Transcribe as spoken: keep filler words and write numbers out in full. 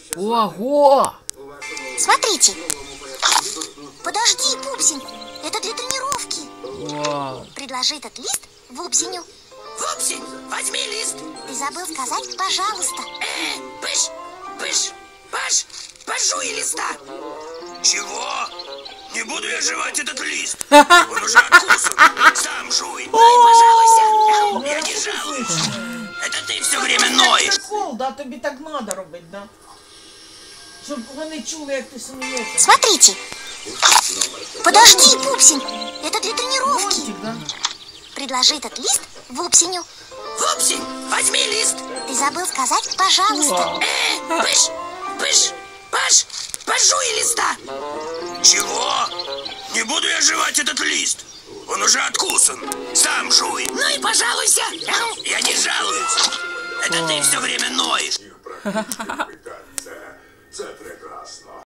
Ого! Смотрите. Подожди, Пупсень, это для тренировки. Вау. Предложи этот лист Вупсеню. Пупсень, возьми лист. Ты забыл сказать «пожалуйста». Э, пыш, пыш, паш, пожуй листа. Чего? Не буду я жевать этот лист. Он уже откусан. Сам жуй. Ну и пожалуйста. Я не жалуюсь. Это ты все время ноешь. Прикол, да, тобі так надо робити, да? Щоб вони чули, як ти смієшся. Смотрите. Подожди, Пупсень, это для тренировки. Мультик, да? Предложи этот лист Вупсеню. Пупсень, возьми лист. Ты забыл сказать «пожалуйста». Э, пыш, пыш, паш, пожуй листа. Чего? Не буду я жевать этот лист. Он уже откусан. Сам жуй. Ну и пожалуйся. Я не жалуюсь. Это ты все время ноешь.